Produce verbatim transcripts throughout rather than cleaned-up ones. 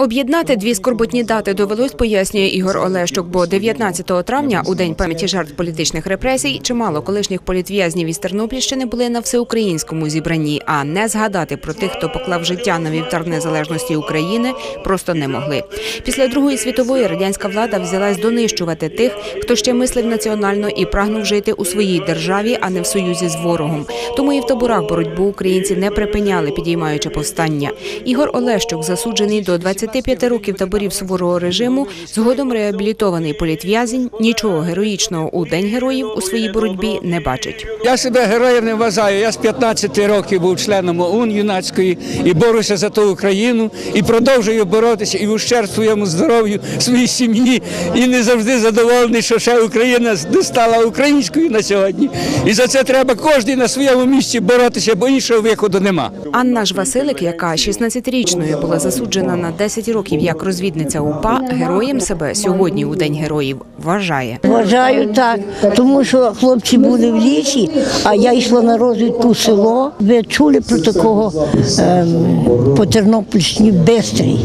Об'єднати дві скорботні дати довелось, пояснює Ігор Олещук, бо дев'ятнадцятого травня, у День пам'яті жертв політичних репресій, чимало колишніх політв'язнів із Тернопільщини були на всеукраїнському зібранні, а не згадати про тих, хто поклав життя на вівтар незалежності України, просто не могли. Після Другої світової радянська влада взялась донищувати тих, хто ще мислив національно і прагнув жити у своїй державі, а не в союзі з ворогом. Тому і в таборах боротьбу українці не припиняли, підіймаючи повстання. Ігор Олещук, засуджений до двадцяти п'яти років таборів суворого режиму, згодом реабілітований політв'язень, нічого героїчного у День героїв у своїй боротьбі не бачить. Я себе героєм не вважаю. Я з п'ятнадцяти років був членом ОУН юнацької і борюся за ту Україну, і продовжую боротися і в ущерб своєму здоров'ю, своїй сім'ї, і не завжди задоволений, що ще Україна не стала українською на сьогодні. І за це треба кожен на своєму місці боротися, бо іншого виходу нема. Анна ж Василик, яка шістнадцятирічною була засуджена на десять років як розвідниця УПА, героєм себе сьогодні у День героїв вважає. Вважаю так, тому що хлопці були в лісі, а я йшла на розвідку в село. Ви чули про такого ем, по Тернопільщині Бистрий,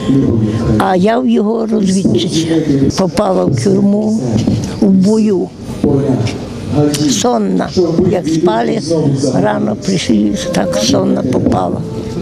а я в його розвідчиці. Попала в тюрму у бою. Сонна, як спали, рано прийшли, так сонна попала.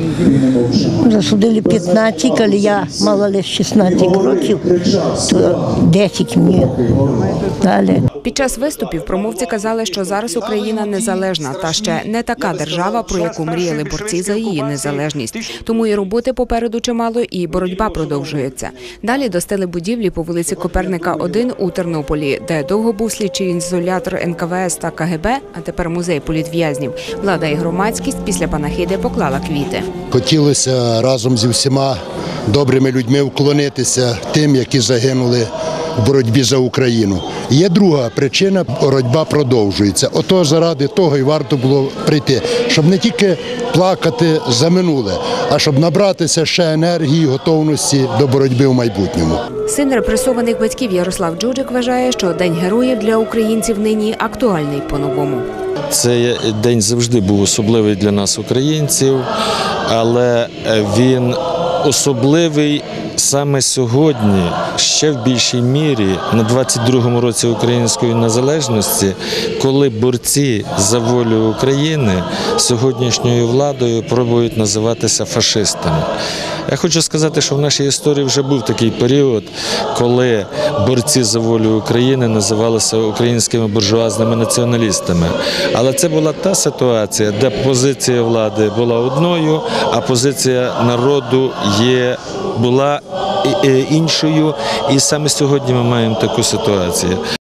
Засудили п'ятнадцять, але я мала лише шістнадцять років, то десять мені дали. Під час виступів промовці казали, що зараз Україна незалежна та ще не така держава, про яку мріяли борці за її незалежність. Тому і роботи попереду чимало, і боротьба продовжується. Далі до стели будівлі по вулиці Коперника, один у Тернополі, де довго був слідчий ізолятор ен ка ве ес та ка ге бе, а тепер музей політв'язнів. Влада і громадськість після панахиди поклала квіти. Хотілося разом зі всіма добрими людьми вклонитися тим, які загинули в боротьбі за Україну. Є друга причина – боротьба продовжується. Ото заради того і варто було прийти, щоб не тільки плакати за минуле, а щоб набратися ще енергії, готовності до боротьби в майбутньому. Син репресованих батьків Ярослав Джуджик вважає, що День героїв для українців нині актуальний по-новому. Цей день завжди був особливий для нас, українців, але він особливий саме сьогодні, ще в більшій мірі, на двадцять другому році української незалежності, коли борці за волю України сьогоднішньою владою пробують називатися фашистами. Я хочу сказати, що в нашій історії вже був такий період, коли борці за волю України називалися українськими буржуазними націоналістами. Але це була та ситуація, де позиція влади була одною, а позиція народу є, була іншою. І саме сьогодні ми маємо таку ситуацію.